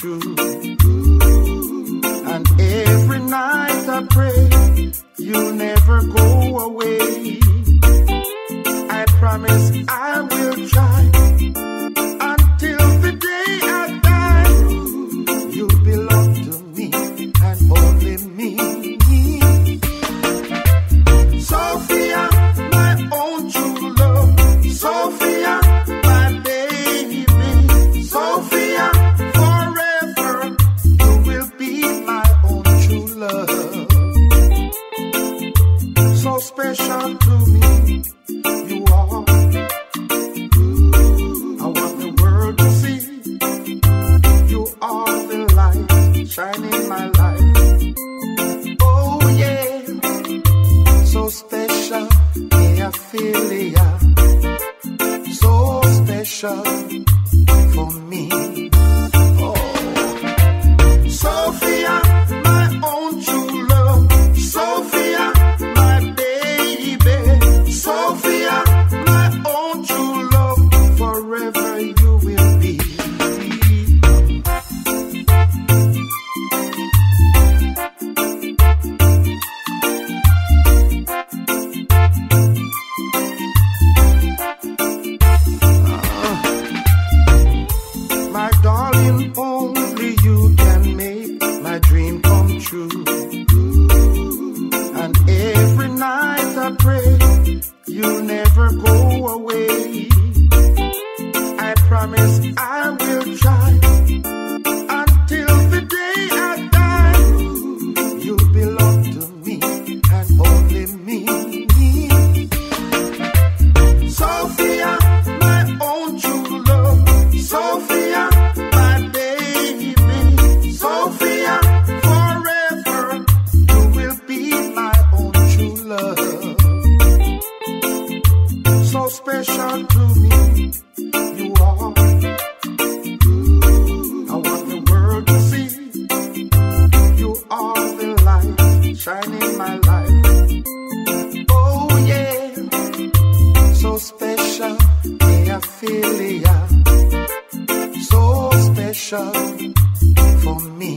true. And every night I pray you never go away. I promise I will try until the day I die. You belong to me and only me. Sophia, my own true love. Sophia, my baby. Sophia, forever you will be my own true love. So special to me, you are. I want the world to see you are the light shining my life. Oh yeah, so special, yeah, I feel ya. So special for me. Oh, Sophia, my own true love. Sophia, my baby. Sophia, my own true love. Forever you will be. My darling, only you can make my dream come true. And every night I pray you never go away. I promise I will try until the day I die. You belong to me and only me. Sophia, my own true love. Sophia, my baby. Sophia, forever you will be my own true love. So special to me, you are. I want the world to see you are the light shining my life. Oh yeah, so special, yeah, I feel ya. So special for me.